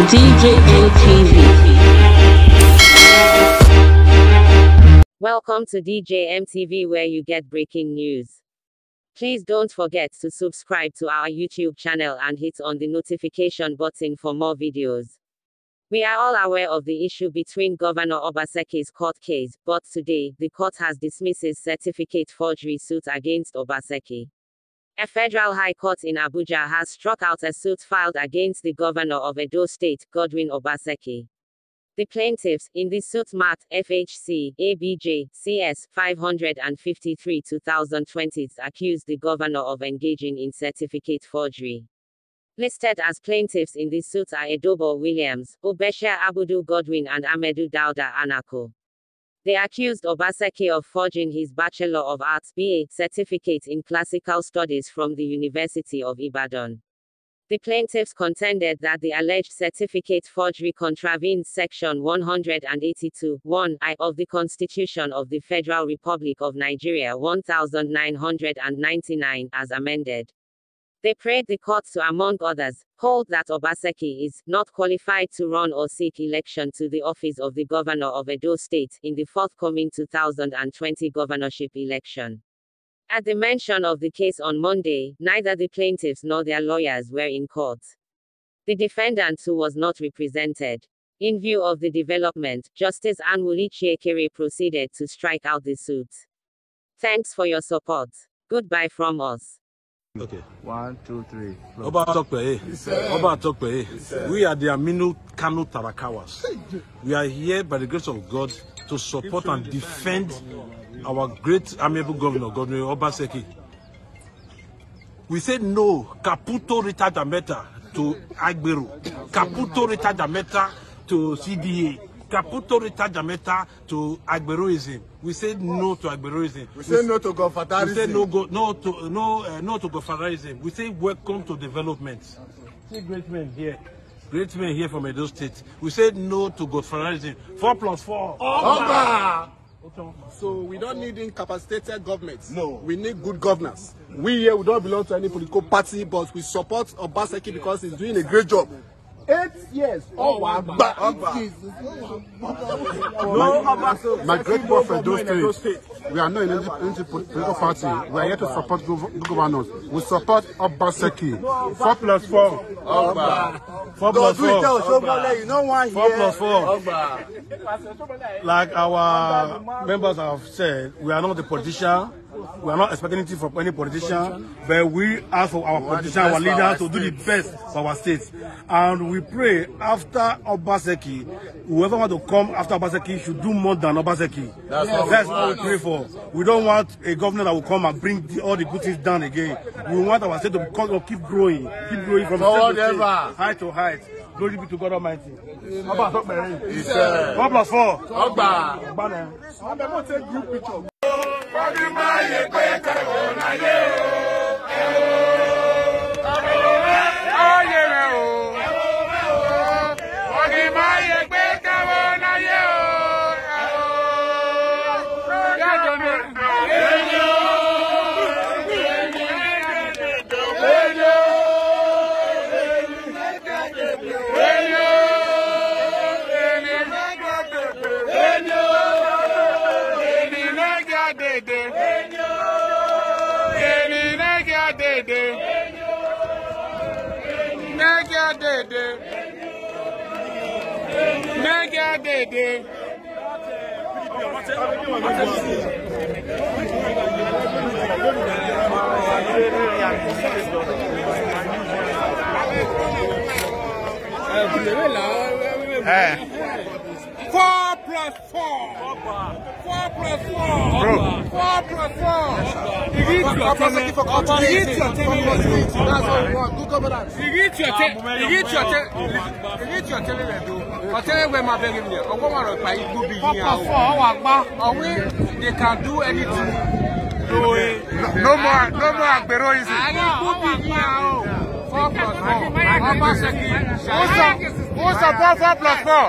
DJMTV. Welcome to DJMTV, where you get breaking news. Please don't forget to subscribe to our YouTube channel and hit on the notification button for more videos. We are all aware of the issue between Governor Obaseki's court case, but today, the court has dismissed his certificate forgery suit against Obaseki. A federal high court in Abuja has struck out a suit filed against the governor of Edo State, Godwin Obaseki. The plaintiffs in the suit marked FHC ABJ CS 553/2020 accused the governor of engaging in certificate forgery. Listed as plaintiffs in the suit are Edobo Williams, Obesha Abudu Godwin and Amedu Dauda Anako. They accused Obaseki of forging his Bachelor of Arts (BA) certificate in Classical Studies from the University of Ibadan. The plaintiffs contended that the alleged certificate forgery contravenes Section 182(1)(I) of the Constitution of the Federal Republic of Nigeria 1999 as amended. They prayed the court to, among others, hold that Obaseki is not qualified to run or seek election to the office of the governor of Edo State in the forthcoming 2020 governorship election. At the mention of the case on Monday, neither the plaintiffs nor their lawyers were in court. The defendant, who was not represented. In view of the development, Justice Anwuli Chiekere proceeded to strike out the suit. Thanks for your support. Goodbye from us. Okay. 1, 2, 3. Oba Tokpe. We are the Aminu Kano Tarakawas. We are here by the grace of God to support and defend our great amiable governor, Governor Obaseki. We said no, Caputo Ritadameta to Agberu, Caputo Ritadameta to CDA, Caputo Ritadameta to Agberuism. We said no to Agberuism. We said no to Godfatherism. We said no to Godfatherism. We say welcome to development. See great men here. Great men here from Edo State. We said no to Godfatherism. 4+4. Oba! So we don't need incapacitated governments. No. We need good governance. We here, we don't belong to any political party, but we support Obaseki because he's doing a great job. 8 years. My great boy for Edo State. We are not in any political party. We are here to support governors. We support Obaseki. 4+4. 4+4. Like our members have said, we are not the politician. We are not expecting anything from any politician, but we ask for our politician, our leaders, to do the best for our state. And we pray after Obaseki, whoever wants to come after Obaseki should do more than Obaseki. That's what we pray for. We don't want a governor that will come and bring all the good things down again. We want our state to keep growing from state to state, height to height. Glory be to God Almighty. 4+4. I'm going to take group picture. They can do anything. No more Agberoism. 4+4. Who support 4+4?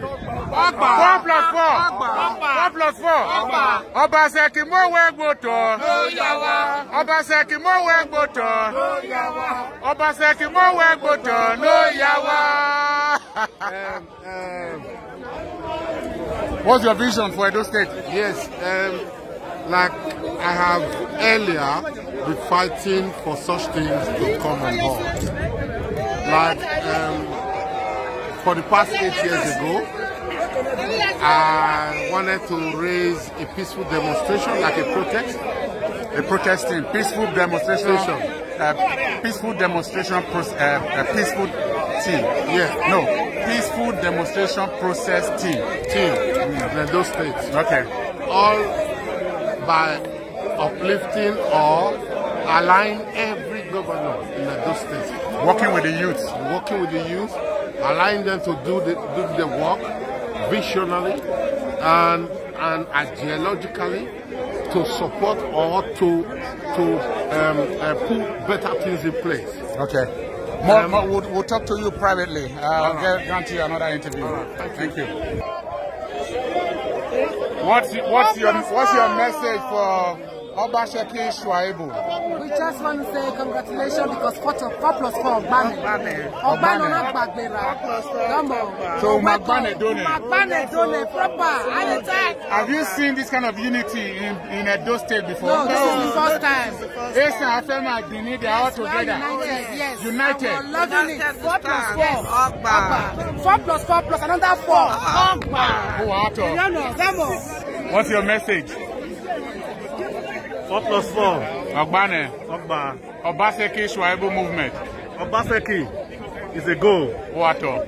4+4. Obaseki mo wegboto. Obaseki mo wegboto. Obaseki mo wegboto. No yawa. What's your vision for Edo State? Yes, like I have earlier been fighting for such things to come on board. Like for the past 8 years ago, I wanted to raise a peaceful demonstration, like a protest. A protesting, peaceful demonstration, peaceful demonstration, peaceful team. Yeah, no, peaceful demonstration process team. In those states. Okay. All by uplifting or aligning every governor in those states. Working with the youth. Working with the youth, allowing them to do the work visionally and ideologically to support or to put better things in place. Okay. We'll talk to you privately. I'll grant you another interview. Thank you. What's your message for Obaseki Shuaibu? We just want to say congratulations because 4 + 4 Ogbane. Ogbane not Bagbera. So Magbane Done. Magbane Done proper. Have you seen this kind of unity in Edo State before? No, this is the first time. Esa Afema Bini, they are all together. United, yes. United. We're loving it. 4 + 4. 4 + 4 plus another 4. What's your message? 4 + 4. Ogbane. Ogba. Obaseki Shuaibu movement. Obaseki is a goal. Water.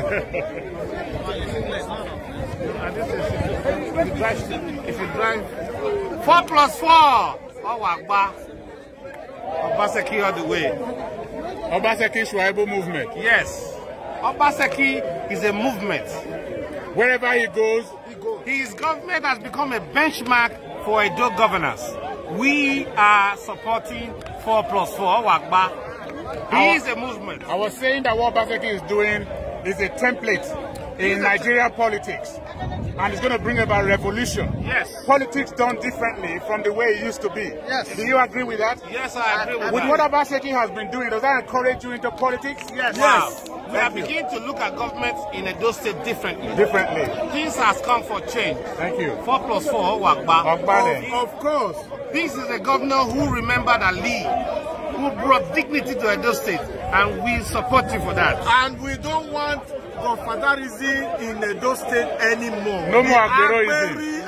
If you drive 4 + 4. Ogba. Obaseki all the way. Obaseki Shuaibu movement. Yes. Obaseki is a movement. Wherever he goes, his government has become a benchmark for Edo governors. We are supporting 4 + 4 Wagba. He is a movement. I was saying that what Obaseki is doing is a template in Nigeria politics, and it's going to bring about revolution. Yes. Politics done differently from the way it used to be. Yes. Do you agree with that? Yes, I agree with that. With what Obaseki has been doing, does that encourage you into politics? Yes. Wow. We are beginning to look at governments in Edo State differently. This has come for change. Thank you. 4 + 4 Wagba. Of course. This is a governor who remembered Ali, who brought dignity to Edo State, and we support you for that. And we don't want godfatherism in Edo State anymore. No more Agberoism.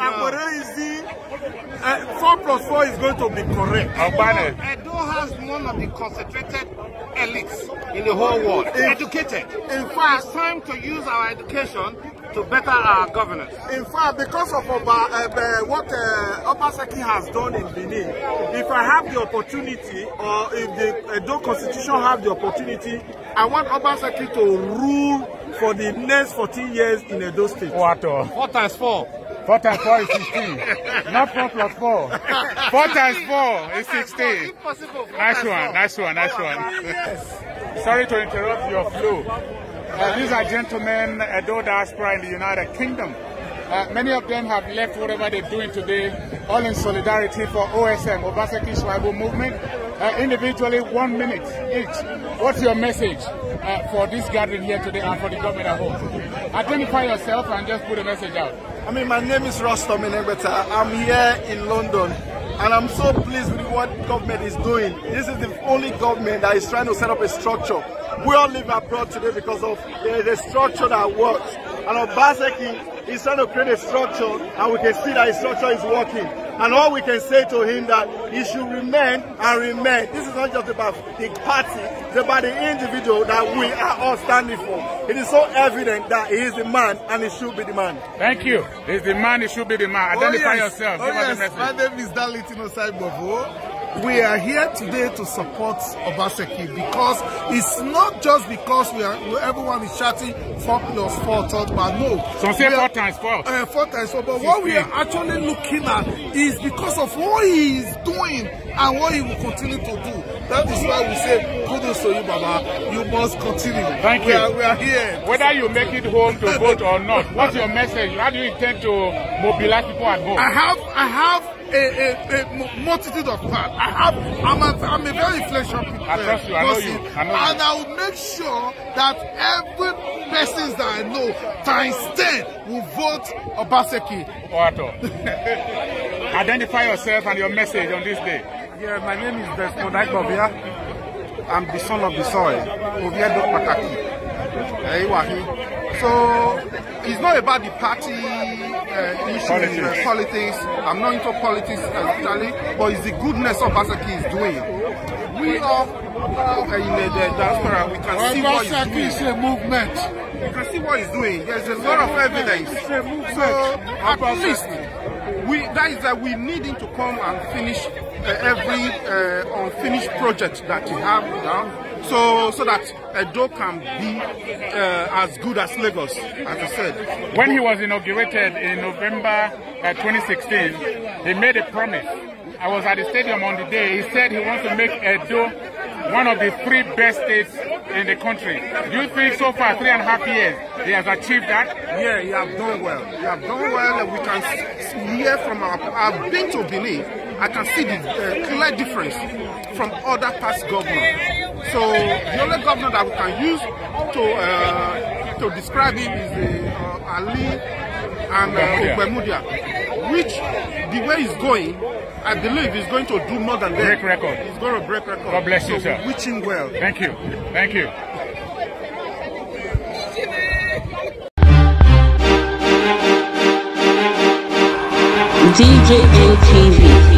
4 + 4 is going to be correct. Edo has one of the concentrated elites in the whole world. Educated. In fact, it's time to use our education to better our governance. In fact, because of what Obaseki has done in Benin, if I have the opportunity, or if the Edo Constitution have the opportunity, I want Obaseki to rule for the next 14 years in Edo State. 4 × 4. 4 × 4 is 16. Not 4 + 4. 4 × 4 is 16. Nice one. Sorry to interrupt your flow. These are gentlemen, Edo diaspora in the United Kingdom. Many of them have left whatever they're doing today, all in solidarity for OSM, Obaseki Shuaibu movement. Individually, 1 minute each. What's your message for this gathering here today and for the government at home? Identify yourself and just put a message out. My name is Rostom Inegbeta. I'm here in London, and I'm so pleased with what government is doing. This is the only government that is trying to set up a structure. We all live abroad today because of the structure that works. And Obaseki is trying to create a structure, and we can see that his structure is working. And all we can say to him that he should remain and remain. This is not just about the party, it's about the individual that we are all standing for. It is so evident that he is the man and he should be the man. Thank you. He's the man, he should be the man. Identify yourself. Give us a message. My name is Dalitino Saibovo. We are here today to support Obaseki because it's not just because everyone is shouting 4 + 4 third man. No. Some say 4 × 4. 4 × 4. But what we are actually looking at is because of what he is doing and what he will continue to do. That is why we say, kudos to you, Baba. You must continue. Thank you. We are here. Whether you make it home to vote or not, what's your message? How do you intend to mobilize people at home? I have a multitude of fans. I'm a very influential person. I trust you. I know you. And I will make sure that every person that I know times 10 will vote Obaseki. Identify yourself and your message on this day. Yeah, my name is Desmond Agbovia. I'm the son of the soil. Oviedo Pataki. So it's not about the party issue, politics. I'm not into politics actually, but it's the goodness of Obaseki is doing. We are in the diaspora. We can see what he's doing. Is a movement. You can see what he's doing. There's a lot of evidence. So at least we need him to come and finish every unfinished project that he have now. So that Edo can be as good as Lagos, as I said. When he was inaugurated in November 2016, he made a promise. I was at the stadium on the day. He said he wants to make Edo one of the 3 best states in the country. Do you think so far, 3.5 years, he has achieved that? Yeah, he has done well. He has done well. We can hear from I've been to Benin. I can see the clear difference from other past governors. So the only governor that we can use to describe him is Ali and Ogbemudia, which the way he's going, I believe he's going to do more than that. Break record. He's going to break record. God bless you, sir. We wish him well. Thank you. Thank you. DJ ATV.